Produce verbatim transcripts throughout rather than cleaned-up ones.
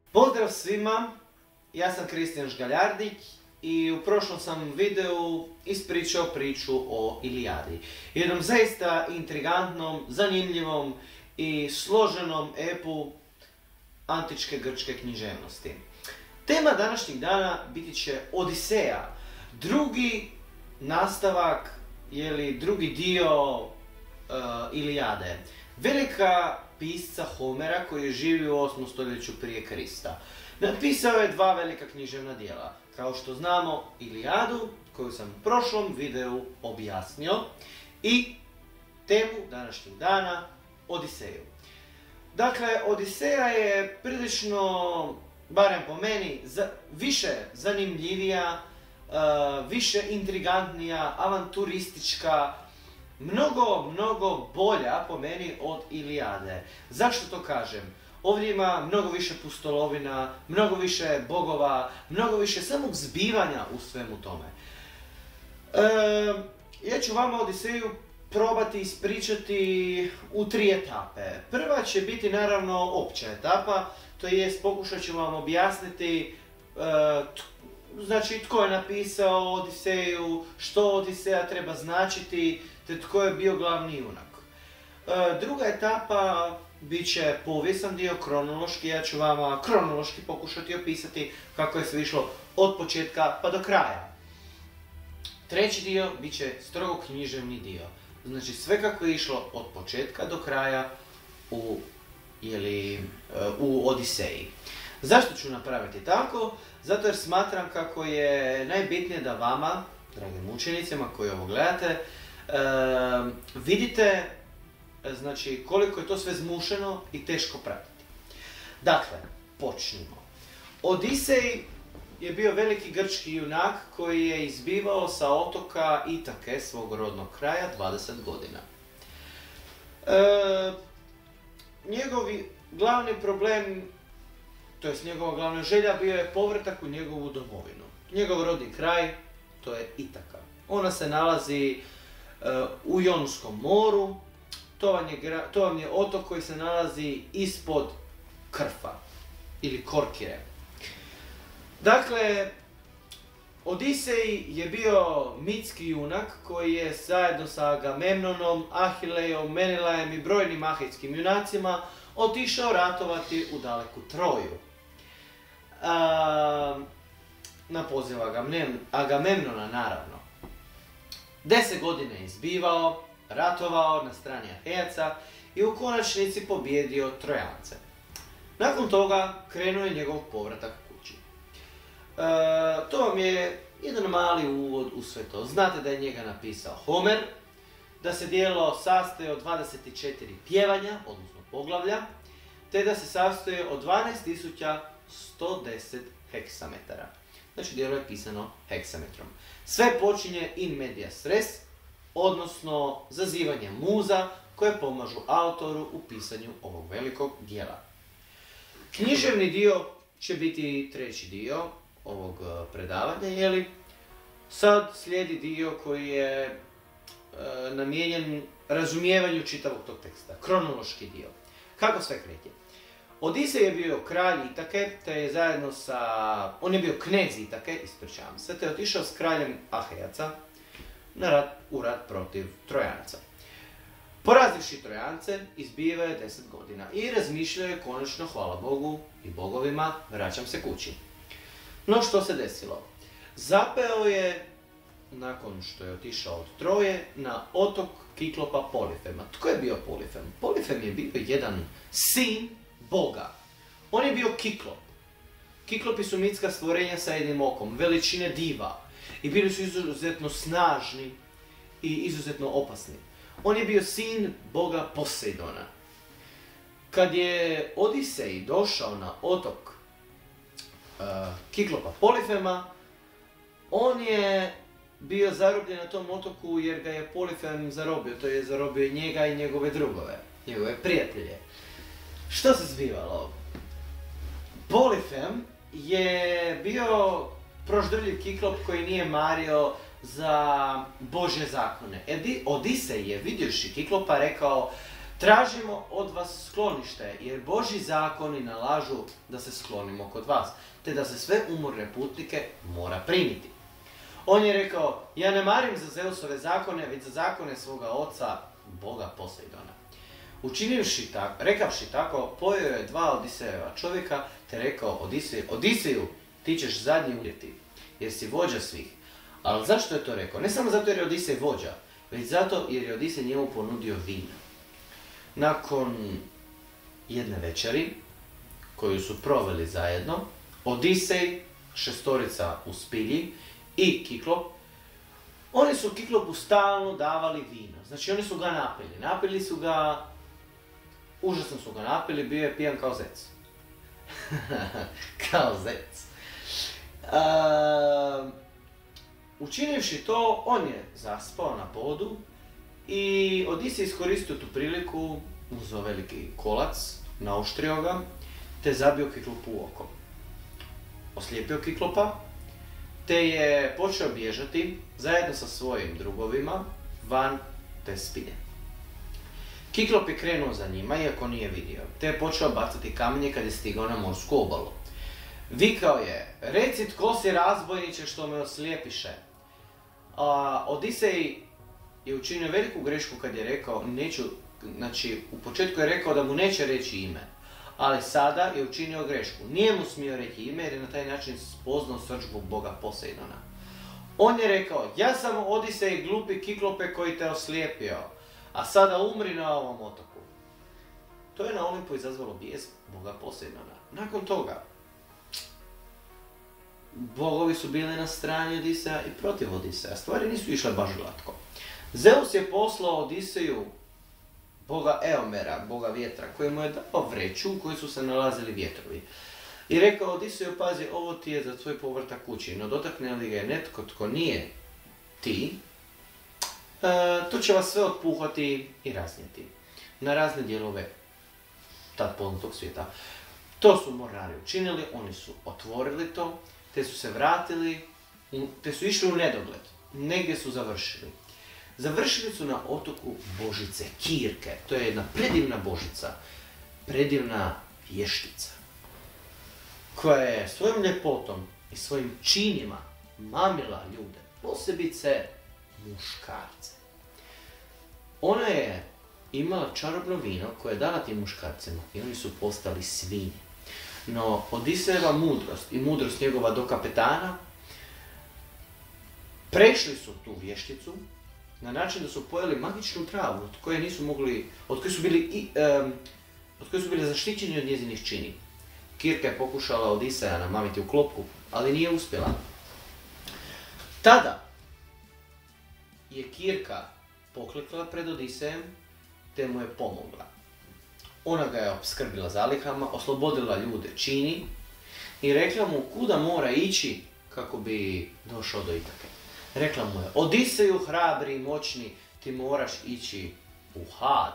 Pozdrav svima, ja sam Kristijan Žgaljardić i u prošlom sam videu ispričao priču o Ilijadi. Jednom zaista intrigantnom, zanimljivom i složenom epu antičke grčke književnosti. Tema današnjeg dana biti će Odiseja, drugi nastavak, ili drugi dio uh, Ilijade. Velika pisca Homera koji je živio u osmom stoljeću prije Krista. Napisao je dva velika književna djela, kao što znamo Ilijadu, koju sam u prošlom videu objasnio, i temu današnjeg dana, Odiseju. Dakle, Odiseja je prilično, barem po meni, za, više zanimljivija, uh, više intrigantnija, avanturistička, mnogo, mnogo bolja po meni od Ilijade. Zašto to kažem? Ovdje ima mnogo više pustolovina, mnogo više bogova, mnogo više samog zbivanja u svemu tome. E, ja ću vama Odiseju probati ispričati u tri etape. Prva će biti naravno opća etapa, to jest pokušat ću vam objasniti e, znači tko je napisao Odiseju, što Odiseja treba značiti, te tko je bio glavni junak. E, druga etapa bit će povijesan dio, kronološki. Ja ću vama kronološki pokušati opisati kako je sve išlo od početka pa do kraja. Treći dio bit će strogo književni dio. Znači sve kako je išlo od početka do kraja u, ili, u Odiseji. Zašto ću napraviti tako? Zato jer smatram kako je najbitnije da vama, dragim učenicima koji ovo gledate, e, vidite znači koliko je to sve zmušeno i teško pratiti. Dakle, počnimo. Odisej je bio veliki grčki junak koji je izbivao sa otoka Itake, svog rodnog kraja, dvadeset godina. E, njegovi glavni problem, to jest njegova glavna želja, bio je povratak u njegovu domovinu. Njegov rodni kraj, to je Itaka. Ona se nalazi e, u Jonskom moru. To vam, je, to vam je otok koji se nalazi ispod Krfa ili Korkire. Dakle, Odisej je bio mitski junak koji je zajedno sa Agamemnonom, Ahilejom, Menilajem i brojnim ahejskim junacima otišao ratovati u daleku Troju. A, na poziv Agamemnona, naravno. Deset godina je izbivao, ratovao na strani Ahejaca i u konačnici pobijedio Trojance. Nakon toga krenuo je njegov povratak kući. E, to vam je jedan mali uvod u sve to. Znate da je njega napisao Homer, da se djelo sastoji od dvadeset četiri pjevanja, odnosno poglavlja, te da se sastoji od dvanaest tisuća sto deset heksametara. Znači djelo je pisano heksametrom. Sve počinje in medias res, odnosno zazivanje muza koje pomažu autoru u pisanju ovog velikog djela. Književni dio će biti treći dio ovog predavanja, jeli? Sad slijedi dio koji je e, namijenjen razumijevanju čitavog tog teksta, kronološki dio. Kako sve kreće? Odisej je bio kralj Itake, te je zajedno sa... on je bio knez Itake, ispričavam se, te je otišao s kraljem Ahejaca na rat, u rat protiv Trojanaca. Porazivši Trojance, izbivao je deset godina i razmišljao je konačno, hvala Bogu i bogovima, vraćam se kući. No što se desilo? Zapeo je, nakon što je otišao od Troje, na otok Kiklopa Polifema. Tko je bio Polifem? Polifem je bio jedan sin Boga. On je bio Kiklop. Kiklopi su mitska stvorenja sa jednim okom, veličine diva. I bili su izuzetno snažni i izuzetno opasni. On je bio sin boga Poseidona. Kad je Odisej došao na otok uh, Kiklopa Polifema, on je bio zarobljen na tom otoku jer ga je Polifem zarobio. To je zarobio njega i njegove drugove, njegove prijatelje. Što se zbivalo? Polifem je bio proždrljiv Kiklop koji nije mario za Božje zakone. Odisej je, vidjevši Kiklopa, rekao: Tražimo od vas sklonište, jer Božji zakoni nalažu da se sklonimo kod vas, te da se sve umorne putnike mora primiti. On je rekao, ja ne marim za Zeusove zakone, već za zakone svoga oca, Boga Poseidona. Učinivši tako, rekavši tako, pojeo je dva Odisejeva čovjeka, te rekao Odiseju, Odiseju, ti ćeš zadnji umrijeti, jer si vođa svih. Ali zašto je to rekao? Ne samo zato jer je Odisej vođa, već zato jer je Odisej njemu ponudio vina. Nakon jedne večeri, koju su proveli zajedno, Odisej, šestorica u spilji i Kiklop, oni su Kiklopu stalno davali vino. Znači oni su ga napili. Napili su ga, užasno su ga napili, bio je pijan kao zec. Kao zec. Uh, učinivši to, on je zaspao na podu i Odisej iskoristio tu priliku, uzeo veliki kolac, naoštrio ga, te zabio Kiklopu u oko. Oslijepio Kiklopa, te je počeo bježati zajedno sa svojim drugovima van te spilje. Kiklop je krenuo za njima, iako nije vidio, te je počeo bacati kamenje kad je stigao na morsku obalu. Vikao je, reci tko si razbojniče što me oslijepiše. A Odisej je učinio veliku grešku kad je rekao, neću, znači u početku je rekao da mu neće reći ime, ali sada je učinio grešku. Nije mu smio reći ime jer je na taj način spoznao srdžbu Boga Poseidona. On je rekao, ja sam Odisej glupi Kiklope koji te oslijepio, a sada umri na ovom otoku. To je na Olimpu izazvalo bijes Boga Poseidona. Nakon toga, bogovi su bili na strani Odiseja i protiv Odiseja. Stvari nisu išle baš glatko. Zeus je poslao Odiseju boga Eomera, boga vjetra, koji mu je dao vreću u kojoj su se nalazili vjetrovi. I rekao Odiseju, pazi, ovo ti je za tvoj povratak kući, no dotakne li ga netko tko nije ti, e, to će vas sve otpuhati i raznijeti na razne dijelove tad poznatog svijeta. To su mornari učinili, oni su otvorili to, te su se vratili, te su išli u nedogled, negdje su završili. Završili su na otoku Božice, Kirke, to je jedna predivna božica, predivna vještica, koja je svojom ljepotom i svojim činima mamila ljude, posebice muškarce. Ona je imala čarobno vino koje je dala tim muškarcima i oni su postali svinje. No Odisejeva mudrost i mudrost njegova do kapetana prešli su tu vješticu na način da su pojeli magičnu travu od koje nisu mogli, od koje su bili, i, um, od koje su bili zaštićeni od njezinih čini. Kirka je pokušala Odiseja namamiti u klopku, ali nije uspjela. Tada je Kirka poklekla pred Odisejem, te mu je pomogla. Ona ga je opskrbila zalihama, oslobodila ljude čini i rekla mu kuda mora ići kako bi došao do Itake. Rekla mu je, Odiseju hrabri i moćni, ti moraš ići u Had.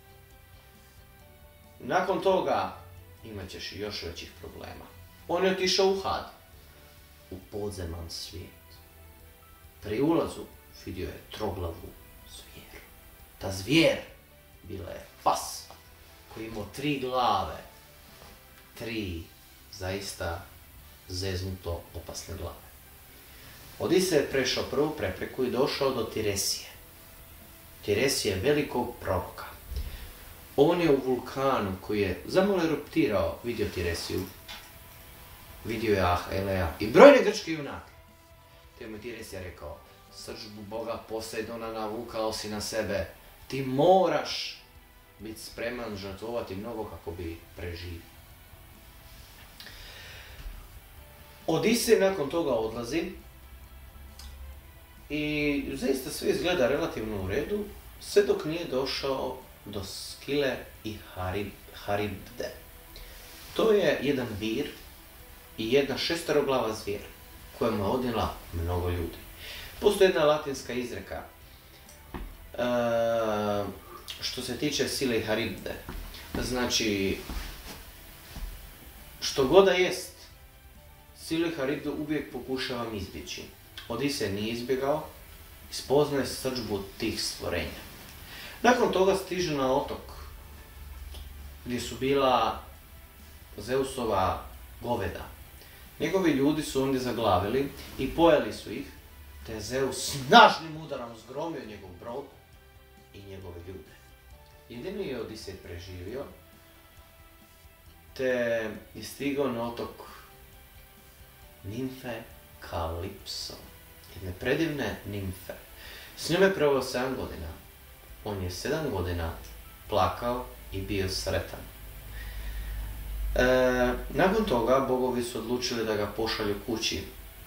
Nakon toga imat ćeš još većih problema. On je otišao u Had, u podzeman svijet. Pri ulazu vidio je troglavu zvijeru. Ta zvijer bila je pas koji imao tri glave, tri zaista zeznuto opasne glave. Odisej je prešao prvu prepreku i došao do Tiresije. Tiresije je velikog proroka. On je u vulkanu koji je zamalo eruptirao vidio Tiresiju. Vidio je Aheleja i brojne grčke junake. Te mu Tiresija rekao, srdžbu Boga Poseidona navukao si na sebe. Ti moraš biti spreman žrtvovati mnogo kako bi preživio. Odisej nakon toga odlazi i zaista sve izgleda relativno u redu, sve dok nije došao do Skile i Harib, Haribde. To je jedan vir i jedna šesteroglava zvijer koja mu je odnijela mnogo ljudi. Postoji jedna latinska izreka e, što se tiče Skile i Haribde. Znači, što god da jest, Skilu i Haribdu uvijek pokušavam izbjeći. Odisej nije izbjegao i spoznaje srdžbu tih stvorenja. Nakon toga stiže na otok gdje su bila Zeusova goveda. Njegovi ljudi su ondje zaglavili i pojeli su ih, te je Zeus snažnim udarom zgromio njegov brod i njegove ljude. Jedini je Odisej preživio, te je stigao na otok nimfe Kalipso, jedne predivne nimfe. S njom je proveo sedam godina. On je sedam godina plakao i bio sretan. E, nakon toga bogovi su odlučili da ga pošalju kući.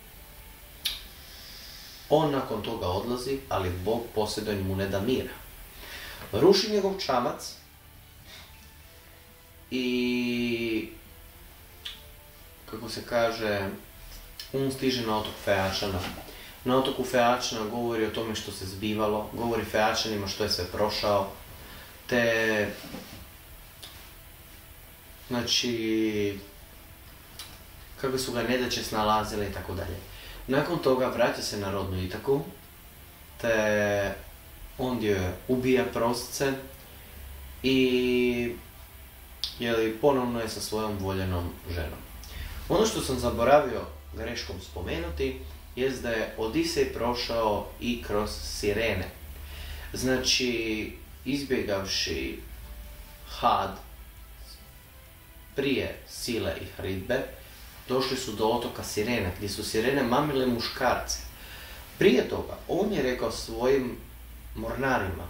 On nakon toga odlazi, ali Bog Poseidon mu ne da mira. Ruši njegov čamac i, kako se kaže, on stiže na otok Feačana. Na otoku Feačana govori o tome što se zbivalo, govori Feačanima što je sve prošao, te, znači, kako su ga nedaće snalazile i tako dalje. Nakon toga vraća se na rodnu Itaku, te ondje ubija prosce i jeli, ponovno je sa svojom voljenom ženom. Ono što sam zaboravio greškom spomenuti jest da je Odisej prošao i kroz Sirene. Znači, izbjegavši Had prije Sile i Hridbe, došli su do otoka Sirene, gdje su Sirene mamile muškarce. Prije toga, on je rekao svojim mornarima: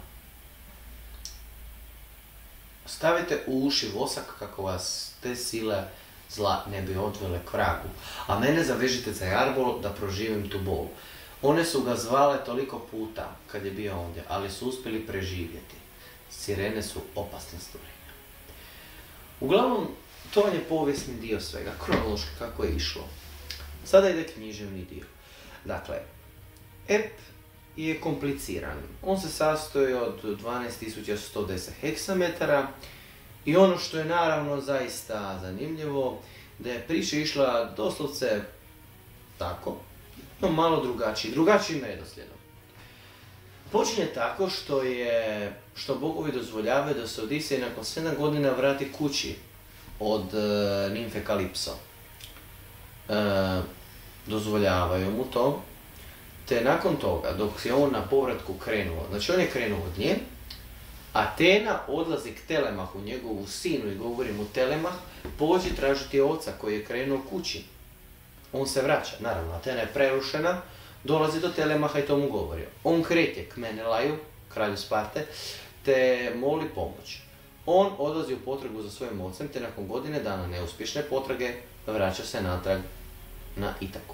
stavite u uši vosak kako vas te sile zla ne bi odvele k vragu, a mene zavežite za jarbol da proživim tu bol. One su ga zvale toliko puta kad je bio ondje, ali su uspjeli preživjeti. Sirene su opasne stvorenja. Uglavnom, to je povijesni dio svega, kronološki kako je išlo. Sada ide književni dio. Dakle, ep je kompliciran. On se sastoji od dvanaest tisuća sto deset heksametara i ono što je naravno zaista zanimljivo, da je priča išla doslovce tako, no malo drugačiji, drugačijim redoslijedom. Počinje tako što je, što bogovi dozvoljavaju da se Odisej nakon sedam godina vrati kući od e, nimfe Kalipso. E, dozvoljavaju mu to, te nakon toga, dok je on na povratku krenuo, znači on je krenuo od nje, Atena odlazi k Telemahu, njegovu sinu, i govori mu: Telemah, pođi tražiti oca koji je krenuo kući. On se vraća, naravno, Atena je prerušena, dolazi do Telemaha i to mu govori. On kreće k Menelaju, kralju Sparte, te moli pomoć. On odlazi u potragu za svojim ocem, te nakon godine dana neuspješne potrage vraća se natrag na Itaku.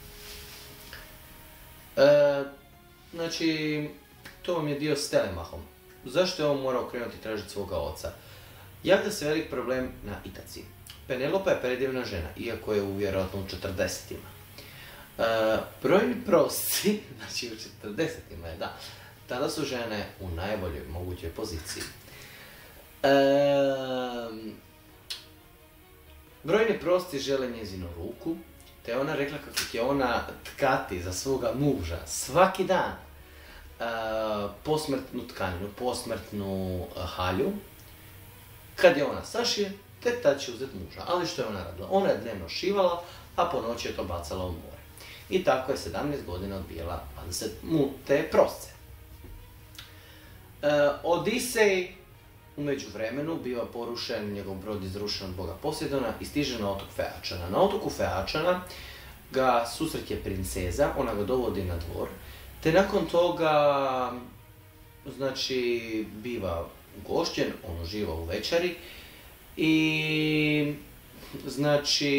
E, znači, to vam je dio s Telemahom. Zašto je on morao krenuti tražiti svoga oca? Javlja se velik problem na Itaci. Penelopa je predivna žena, iako je u vjerojatno u četrdesetima. E, brojni prosci, znači u četrdesetima je, da, tada su žene u najboljoj mogućoj poziciji. E, brojni prosci žele njezinu ruku, te je ona rekla kako će ona tkati za svoga muža svaki dan Uh, posmrtnu tkaninu, posmrtnu uh, halju. Kad je ona sašije, tek tad će uzeti muža. Ali što je ona radila? Ona je dnevno šivala, a po noći je to bacala u more. I tako je sedamnaest godina odbijala dvadeset mu te prosce. Uh, Odisej u međuvremenu biva porušen, njegov brod izrušen od boga Poseidona i stiže na otok Feačana. Na otoku Feačana ga susreće princeza, ona ga dovodi na dvor, te nakon toga, znači, biva ugošćen, on uživa u večeri i, znači,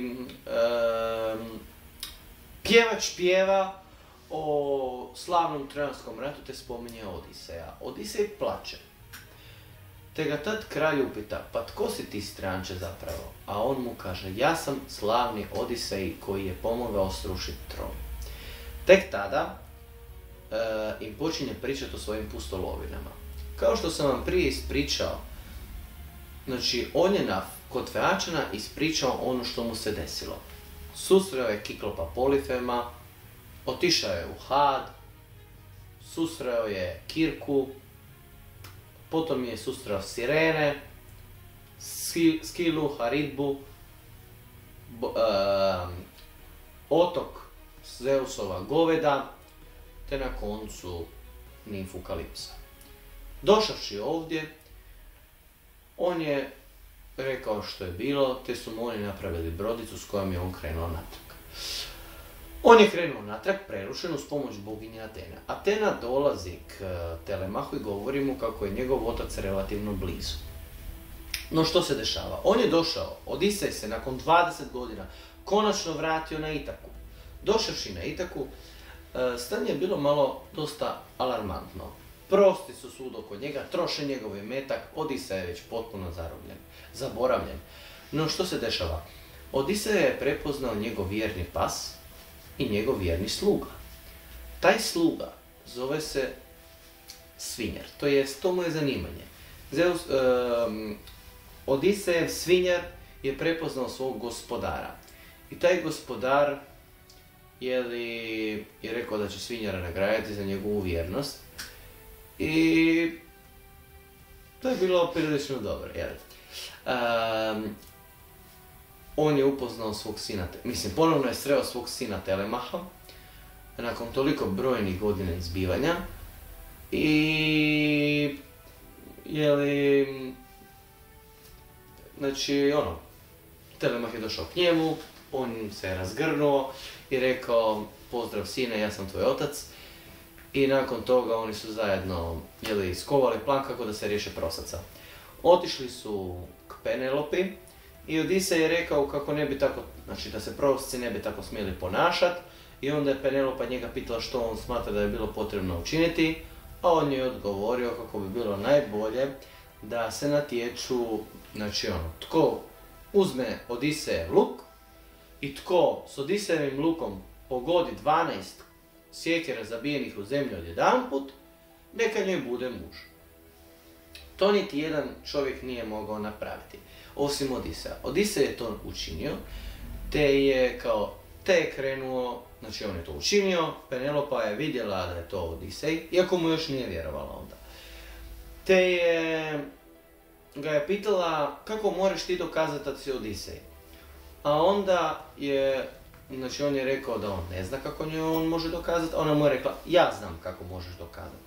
um, pjevač pjeva o slavnom trojanskom ratu te spominje Odiseja. Odisej plače, te ga tad kralj upita: pa tko si ti, stranče, zapravo? A on mu kaže: ja sam slavni Odisej koji je pomogao srušiti Troj. Tek tada Uh, im počinje pričati o svojim pustolovinama. Kao što sam vam prije ispričao, znači on je na, kod Feačana ispričao ono što mu se desilo. Susreo je Kiklopa Polifema, otišao je u Had, susreo je Kirku, potom je susreo Sirene, Skilu, Haridbu, bo, uh, otok Zeusova goveda, te na koncu nimfu Kalipsa. Došavši ovdje, on je rekao što je bilo, te su mu oni napravili brodicu s kojom je on krenuo natrag. On je krenuo natrag, prerušen uz pomoć boginje Atene. Atena dolazi k Telemahu i govori mu kako je njegov otac relativno blizu. No što se dešava? On je došao, Odisej se nakon dvadeset godina konačno vratio na Itaku. Došavši na Itaku, stanje je bilo malo dosta alarmantno. Prosti su svud oko njega, troše njegov imetak, Odisej je već potpuno zarobljen, zaboravljen. No što se dešava? Odisej je prepoznao njegov vjerni pas i njegov vjerni sluga. Taj sluga zove se svinjar, to jest to mu je zanimanje. Zeus, um, Odisejev svinjar je prepoznao svog gospodara. I taj gospodar je, li, je rekao da će svinjara nagraditi za njegovu vjernost. I to je bilo prilično dobro, jel? Um, on je upoznao svog sina, mislim, ponovno je sreo svog sina Telemaha, nakon toliko brojnih godina izbivanja. I, jeli, znači, ono, Telemah je došao k njemu, on se je razgrnuo i rekao, pozdrav sine, ja sam tvoj otac. I nakon toga oni su zajedno, jeli, skovali plan kako da se riješe prosaca. Otišli su k Penelopi i Odisej je rekao kako ne bi tako, znači da se prosci ne bi tako smjeli ponašati. I onda je Penelopa njega pitala što on smatra da je bilo potrebno učiniti, a on je odgovorio kako bi bilo najbolje da se natječu, znači ono, tko uzme Odisejev luk i tko s Odisejevim lukom pogodi dvanaest sjekera zabijenih u zemlju odjedanput, neka njoj bude muž. To niti jedan čovjek nije mogao napraviti, osim Odiseja. Odisej je to učinio, te je kao, te je krenuo, znači on je to učinio, Penelopa je vidjela da je to Odisej, iako mu još nije vjerovala onda. Te je, ga je pitala kako moraš ti dokazati da si Odisej. A onda je, znači on je rekao da on ne zna kako njoj on može dokazati, a ona mu je rekla, ja znam kako možeš dokazati.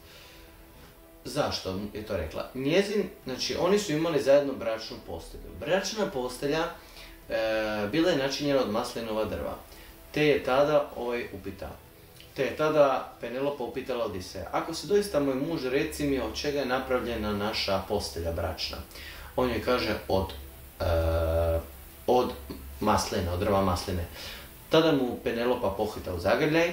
Zašto je to rekla? Njezin, znači oni su imali zajedno bračnu postelju. Bračna postelja e, bila je načinjena od maslinova drva. Te je tada ovaj upitao. Te je tada Penelopa upitala Odiseja, ako si doista moj muž, reci mi od čega je napravljena naša postelja bračna. On joj kaže od, e, od masline, od drva masline. Tada mu Penelopa pohita u zagrljaj,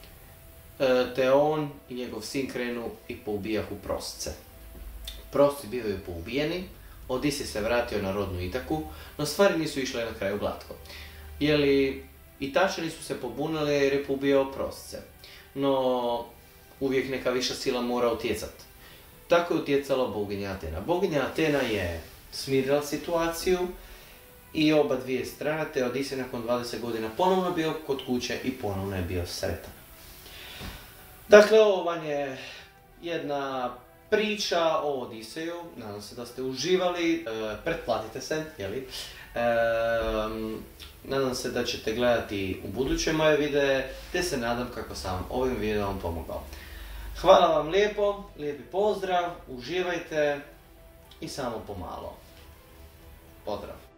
te on i njegov sin krenu i poubijahu prosce. Prosci bivaju poubijeni, Odisej se vratio na rodnu Itaku, no stvari nisu išle na kraju glatko. Jeli, Itačani su se pobunili jer je poubijao prosce, no uvijek neka viša sila mora utjecati. Tako je utjecala boginja Atena. Boginja Atena je smirila situaciju i oba dvije strane, te Odisej nakon dvadeset godina ponovno bio kod kuće i ponovno je bio sretan. Dakle, ovo vam je jedna priča o Odiseju, nadam se da ste uživali, e, pretplatite se, jeli? E, nadam se da ćete gledati u buduće moje videe, te se nadam kako sam vam ovim videom pomogao. Hvala vam lijepo, lijepi pozdrav, uživajte i samo pomalo. Pozdrav!